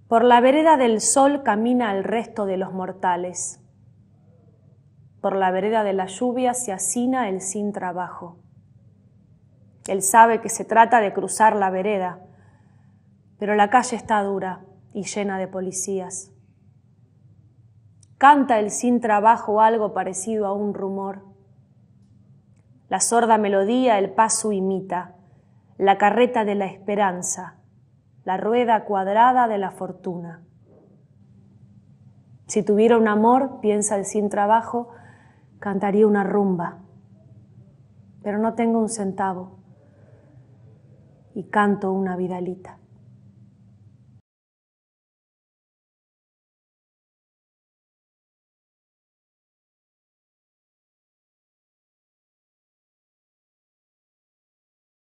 Por la vereda del sol camina el resto de los mortales. Por la vereda de la lluvia se hacina el sin trabajo. Él sabe que se trata de cruzar la vereda, pero la calle está dura y llena de policías. Canta el sin trabajo algo parecido a un rumor. La sorda melodía el paso imita, la carreta de la esperanza, la rueda cuadrada de la fortuna. Si tuviera un amor, piensa el sin trabajo, cantaría una rumba, pero no tengo un centavo y canto una vidalita.